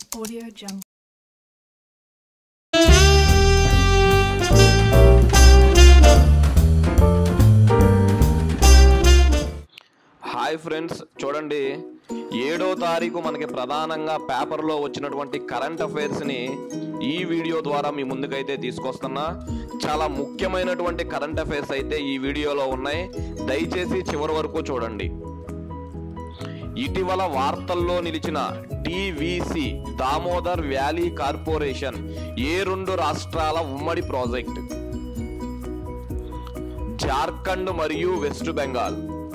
Audio Jungle. Hi friends, చూడండి 7వ తారీఖు మనకి ప్రధానంగా పేపర్లో వచ్చినటువంటి కరెంట్ అఫైర్స్ని ఈ వీడియో ద్వారా మీ ముందుకైతే తీసుకొస్తున్నా. చాలా ముఖ్యమైనటువంటి కరెంట్ అఫైర్స్ అయితే ఈ వీడియోలో ఉన్నాయి, దయచేసి చివరి వరకు చూడండి. ఇటీవల వార్తల్లో నిలిచిన టీవీసీ దామోదర్ వ్యాలీ కార్పొరేషన్ ఏ 2 రాష్ట్రాల ఉమ్మడి ప్రాజెక్ట్? జార్ఖండ్ మరియు వెస్ట్ బెంగాల్.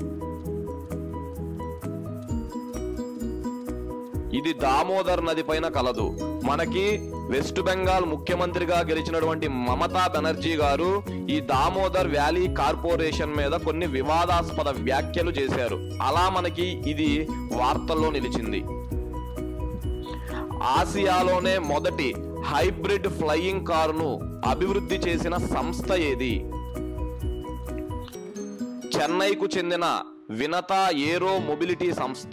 ఇది దామోదర్ నది పైన కలదు. మనకి వెస్ట్ బెంగాల్ ముఖ్యమంత్రిగా గెలిచినటువంటి మమతా బెనర్జీ గారు ఈ దామోదర్ వ్యాలీ కార్పొరేషన్ మీద కొన్ని వివాదాస్పద వ్యాఖ్యలు చేశారు. అలా మనకి ఇది వార్తల్లో నిలిచింది. ఆసియాలోనే మొదటి హైబ్రిడ్ ఫ్లయింగ్ కారును అభివృద్ధి చేసిన సంస్థ ఏది? చెన్నైకు చెందిన వినతా ఏరో మొబిలిటీ సంస్థ.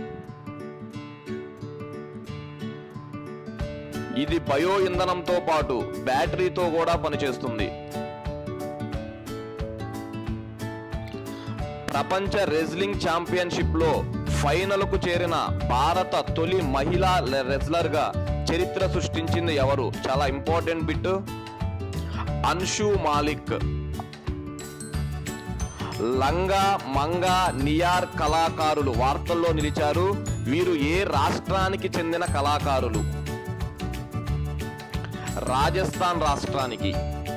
ఇది బయో ఇంధనంతో పాటు బ్యాటరీతో కూడా పనిచేస్తుంది. ప్రపంచ రెజ్లింగ్ ఛాంపియన్షిప్ లో ఫైనల్ కు చేరిన భారత తొలి మహిళా రెజ్లర్ గా చరిత్ర సృష్టించింది ఎవరు? చాలా ఇంపార్టెంట్ బిట్. అన్షు మాలిక్. లంగా మంగా నియార్ కళాకారులు వార్తల్లో నిలిచారు. వీరు ఏ రాష్ట్రానికి చెందిన కళాకారులు? రాజస్థాన్ రాష్ట్రానికి.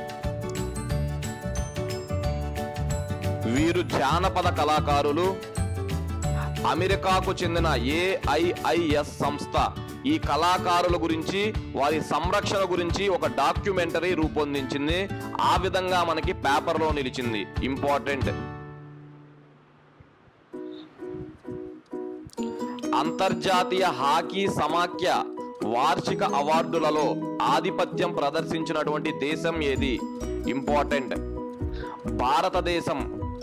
వీరు జానపద కళాకారులు. అమెరికాకు చెందిన AIIS సంస్థ ఈ కళాకారుల గురించి, వారి సంరక్షణ గురించి ఒక డాక్యుమెంటరీ రూపొందించింది. ఆ విధంగా మనకి పేపర్లో నిలిచింది. ఇంపార్టెంట్. అంతర్జాతీయ హాకీ సమాఖ్య వార్షిక అవార్డులలో ఆధిపత్యం ప్రదర్శించినటువంటి దేశం ఏది? ఇంపార్టెంట్. భారతదేశం.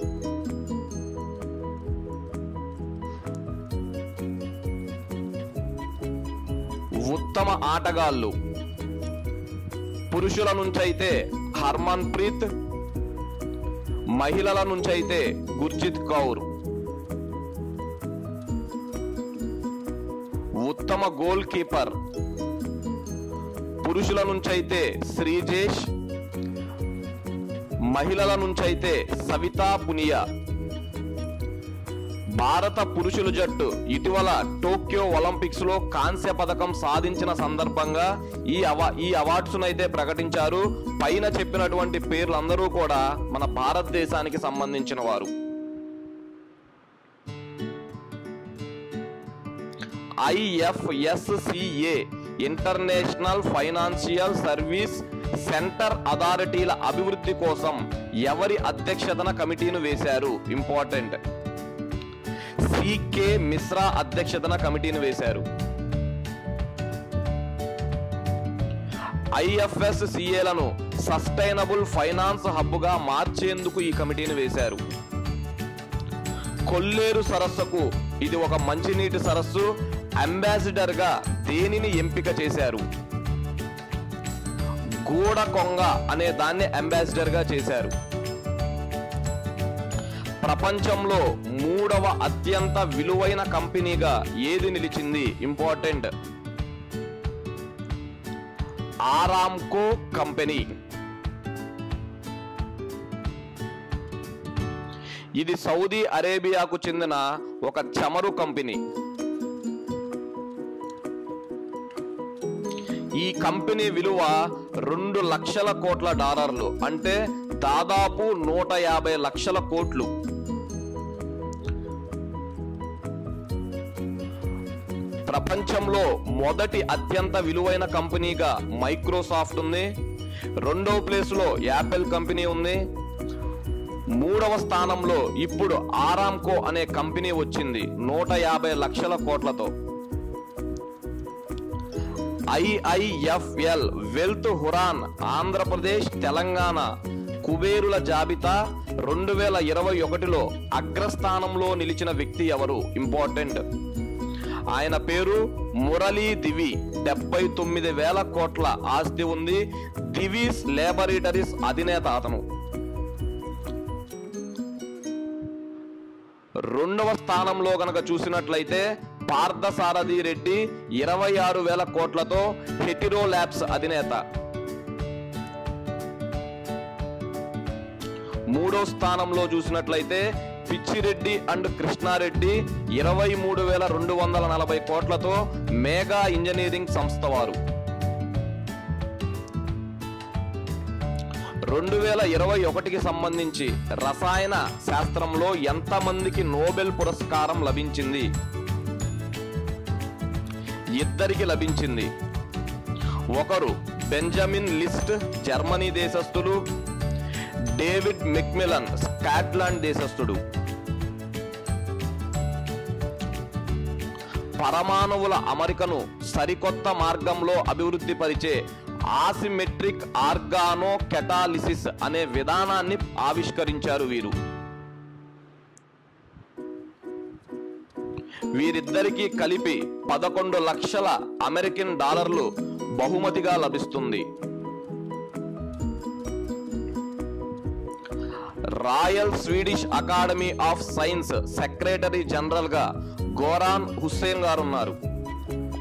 ఉత్తమ ఆటగాళ్ళు పురుషుల నుంచైతే హర్మన్ ప్రీత్, మహిళల నుంచైతే గుర్జిత్ కౌర్. ఉత్తమ గోల్ కీపర్ పురుషుల నుంచైతే శ్రీజేష్, మహిళల నుంచైతే సవితా పునియా. భారత పురుషుల జట్టు ఇటీవల టోక్యో ఒలింపిక్స్ లో కాంస్య పథకం సాధించిన సందర్భంగా ఈ అవార్డ్స్ అయితే ప్రకటించారు. పైన చెప్పినటువంటి పేర్లందరూ కూడా మన భారతదేశానికి సంబంధించిన వారు. IFSCA international financial service centre అథారిటీల అభివృద్ధి కోసం ఎవరి అధ్యక్షతన కమిటీను వేశారు? ఇంపార్టెంట్. CK మిశ్రా అధ్యక్షతన కమిటీని వేశారు. IFSCAలను సస్టైనబుల్ ఫైనాన్స్ హబ్గా మార్చేందుకు ఈ కమిటీని వేశారు. కొల్లేరు సరస్సుకు ఇది ఒక మంచినీటి సరస్సు. అంబాసిడర్ గా దేనిని ఎంపిక చేశారు? గూడకొంగ అనే దాన్ని అంబాసిడర్ గా చేశారు. ప్రపంచంలో 3వ అత్యంత విలువైన కంపెనీగా ఏది నిలిచింది? ఇంపార్టెంట్. Aramco company. ఇది సౌదీ అరేబియాకు చెందిన ఒక చమురు కంపెనీ. ఈ కంపెనీ విలువ 2 లక్షల కోట్ల డాలర్లు, అంటే దాదాపు 150 లక్షల కోట్లు. ప్రపంచంలో మొదటి అత్యంత విలువైన కంపెనీగా మైక్రోసాఫ్ట్ ఉంది. 2వ ప్లేస్ లో యాపిల్ కంపెనీ ఉంది. 3వ స్థానంలో ఇప్పుడు ఆరామ్కో అనే కంపెనీ వచ్చింది 150 లక్షల కోట్లతో. IIFL wealth Hurun Andhra Pradesh Telangana కుబేరుల జాబితా 2021లో అగ్రస్థానంలో నిలిచిన వ్యక్తి ఎవరు? ఇంపార్టెంట్. ఆయన పేరు మురళీ దివి. 79,000 కోట్ల ఆస్తి ఉంది. దివీస్ లేబొరేటరీస్ అధినేత అతను. రెండవ స్థానంలో గనక చూసినట్లయితే పార్థసారథి రెడ్డి 26,000 కోట్లతో హెటిరో ల్యాబ్స్ అధినేత. మూడో స్థానంలో చూసినట్లయితే పిచ్చిరెడ్డి అండ్ కృష్ణారెడ్డి 23,240 కోట్లతో మేఘా ఇంజనీరింగ్ సంస్థ వారు. 2021కి సంబంధించి రసాయన శాస్త్రంలో ఎంతమందికి నోబెల్ పురస్కారం లభించింది? ఇద్దరికి లభించింది. ఒకరు బెంజమిన్ లిస్ట్ జర్మనీ దేశస్థుడు, డేవిడ్ మెక్మిలన్ స్కాట్లాండ్ దేశస్థుడు. పరమాణువుల అమరికను సరికొత్త మార్గంలో అభివృద్ధి పరిచే ఆసిమెట్రిక్ ఆర్గానో కెటాలిసిస్ అనే విధానాన్ని ఆవిష్కరించారు వీరు. వీరిద్దరికీ కలిపి 11 లక్షల అమెరికన్ డాలర్లు బహుమతిగా లభిస్తుంది. Royal Swedish Academy of Science secretary general గా గోరాన్ హుస్సేన్ గారు ఉన్నారు.